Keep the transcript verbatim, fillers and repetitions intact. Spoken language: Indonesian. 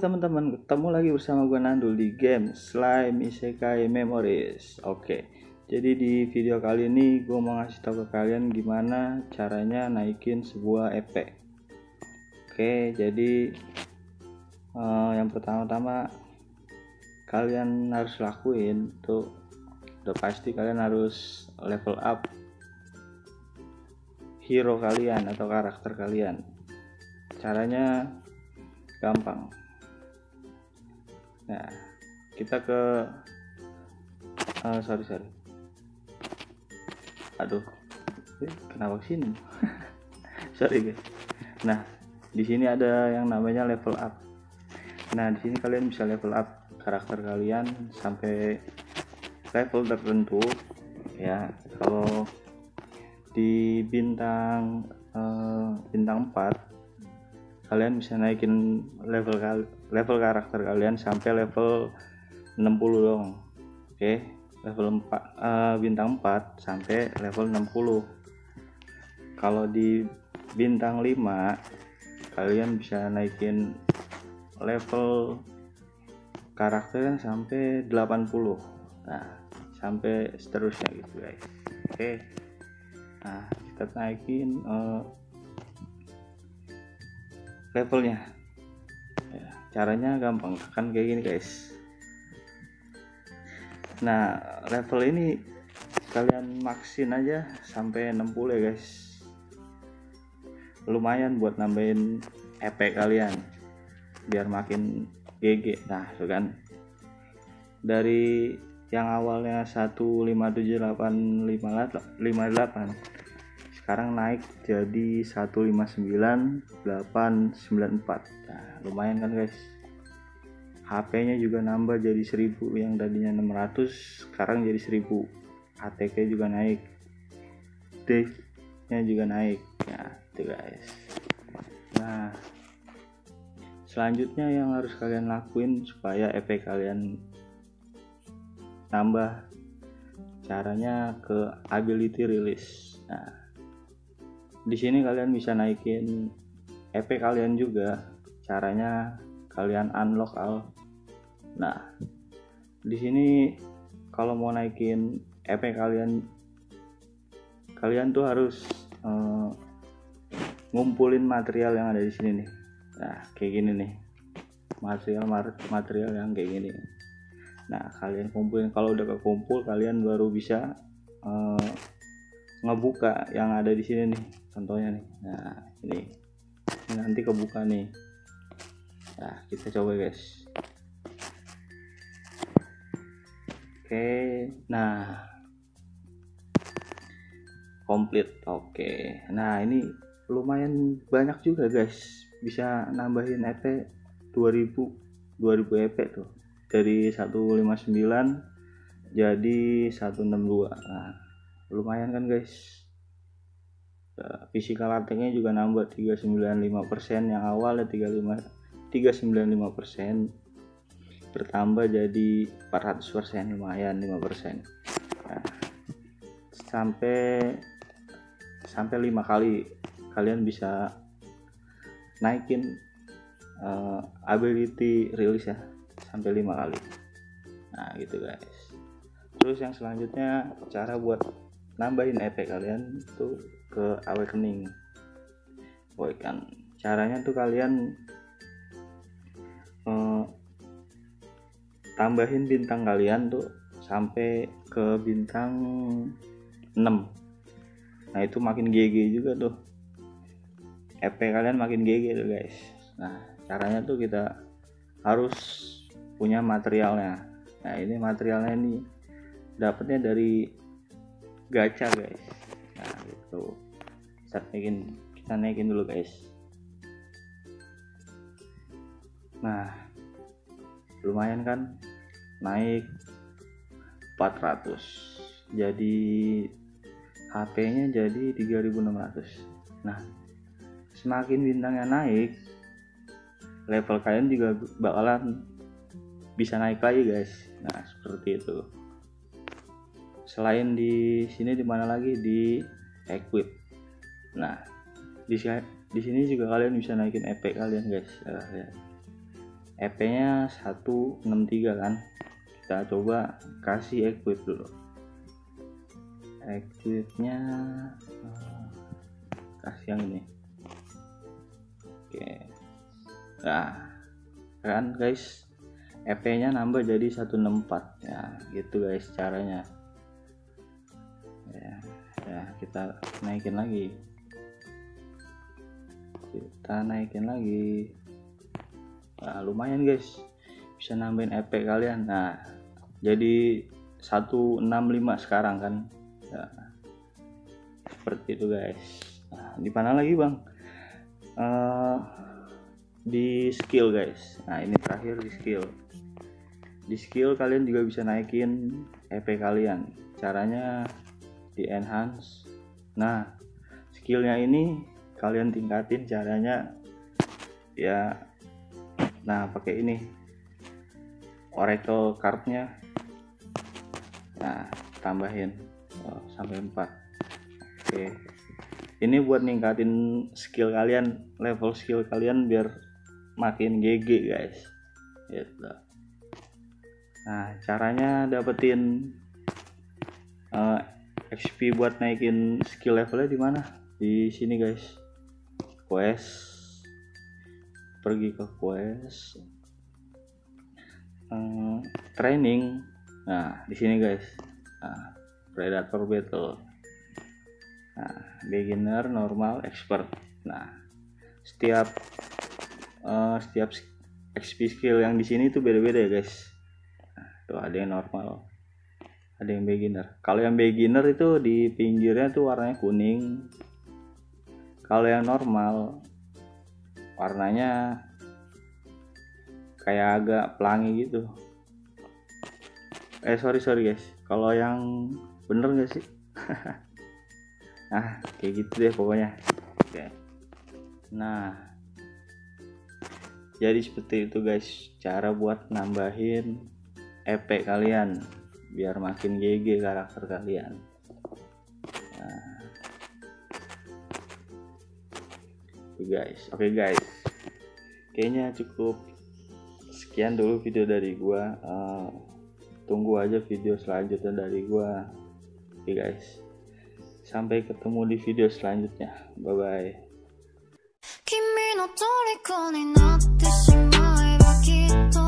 teman-teman, ketemu lagi bersama gue Nandul di game Slime Isekai Memories. Oke, jadi di video kali ini gue mau ngasih tahu ke kalian gimana caranya naikin sebuah E P. Oke, jadi uh, yang pertama-tama kalian harus lakuin tuh, udah pasti kalian harus level up hero kalian atau karakter kalian. Caranya gampang. Nah, kita ke uh, sorry sorry. Aduh, eh, kenapa sini? Sorry guys. Nah, di sini ada yang namanya level up. Nah, di sini kalian bisa level up karakter kalian sampai level tertentu. Ya, kalau di bintang uh, bintang empat kalian bisa naikin level level karakter kalian sampai level enam puluh dong. Oke, level empat uh, bintang empat sampai level enam puluh. Kalau di bintang lima kalian bisa naikin level karakternya sampai delapan puluh. Nah, sampai seterusnya gitu guys. Oke. Nah, kita naikin uh, levelnya ya, caranya gampang, kan kayak gini guys. Nah, level ini kalian maksin aja sampai enam puluh ya guys, lumayan buat nambahin E P kalian biar makin G G. Nah, itu kan dari yang awalnya seratus lima puluh tujuh delapan lima delapan sekarang naik jadi seratus lima puluh sembilan delapan sembilan empat. Nah, lumayan kan guys. H P-nya juga nambah jadi seribu, yang tadinya enam ratus sekarang jadi seribu. A T K juga naik, D-nya juga naik. Ya, itu guys. Nah, selanjutnya yang harus kalian lakuin supaya E P kalian nambah, caranya ke ability release. Nah, di sini kalian bisa naikin E P kalian juga. Caranya kalian unlock all. Nah, di sini kalau mau naikin E P kalian, kalian tuh harus uh, ngumpulin material yang ada di sini nih. Nah, kayak gini nih. Material material yang kayak gini. Nah, kalian kumpulin. Kalau udah kekumpul, kalian baru bisa uh, ngebuka yang ada di sini nih. Contohnya nih, nah ini, ini nanti kebuka nih. Nah, kita coba guys. Oke, nah komplit. Oke, nah ini lumayan banyak juga guys, bisa nambahin E P dua ribu E P tuh, dari seratus lima puluh sembilan jadi seratus enam puluh dua. Nah, lumayan kan guys. Physical attack-nya juga nambah tiga ratus sembilan puluh lima persen, yang awalnya tiga ratus sembilan puluh lima persen bertambah jadi empat ratus persen, lumayan lima persen. Nah, sampai sampai lima kali kalian bisa naikin uh, ability release ya, sampai lima kali. Nah, gitu guys. Terus yang selanjutnya, cara buat nambahin E P kalian itu ke awakening. Boy kan caranya tuh kalian eh, tambahin bintang kalian tuh sampai ke bintang enam. Nah, itu makin G G juga tuh, E P kalian makin G G tuh guys. Nah, caranya tuh kita harus punya materialnya. Nah, ini materialnya ini dapatnya dari gacha guys. Nah, gitu. Kita naikin, kita naikin dulu guys. Nah, lumayan kan, naik empat ratus, jadi H P-nya jadi tiga ribu enam ratus. Nah, semakin bintangnya naik, level kalian juga bakalan bisa naik lagi guys. Nah, seperti itu. Selain di sini, di mana lagi, di equip. Nah, di di sini juga kalian bisa naikin E P kalian guys. Ya, ya. E P nya seratus enam puluh tiga kan. Kita coba kasih equip dulu. Equipnya uh, kasih yang ini. Oke. Nah, kan guys, E P nya nambah jadi seratus enam puluh empat ya, gitu guys caranya ya. Ya, kita naikin lagi, kita naikin lagi. Nah, lumayan guys, bisa nambahin E P kalian. Nah, jadi seratus enam puluh lima sekarang kan ya, seperti itu guys. Nah, di mana lagi bang? Uh, di skill guys. Nah, ini terakhir di skill. Di skill kalian juga bisa naikin E P kalian. Caranya di enhance. Nah, skillnya ini kalian tingkatin caranya ya. Nah, pakai ini Oracle cardnya. Nah, tambahin oh, sampai empat. Oke, ini buat ningkatin skill kalian, level skill kalian biar makin G G guys gitu. Nah, caranya dapetin uh, X P buat naikin skill levelnya di mana? Di sini guys. Quest. Pergi ke quest. Uh, training. Nah, di sini guys. Nah, Predator Battle. Nah, beginner, normal, expert. Nah, setiap uh, setiap X P skill yang di sini tuh beda-beda ya guys. Nah, tuh ada yang normal, ada yang beginner. Kalau yang beginner itu di pinggirnya tuh warnanya kuning. Kalau yang normal warnanya kayak agak pelangi gitu. Eh sorry sorry guys, kalau yang bener nggak sih? Nah kayak gitu deh pokoknya. Oke. Nah, jadi seperti itu guys cara buat nambahin E P kalian biar makin G G karakter kalian. Nah, itu guys. Oke guys, kayaknya cukup sekian dulu video dari gua. Uh, tunggu aja video selanjutnya dari gua. Oke guys, sampai ketemu di video selanjutnya. Bye bye. 君の虜になってしまえばきっと